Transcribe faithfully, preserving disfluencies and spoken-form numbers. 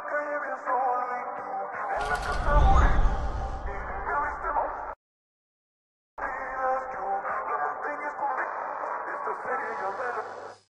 calle bien solo y tú en la casa morir. Y me viste mentiras, yo la mantenía escondida. Esta serie ya me la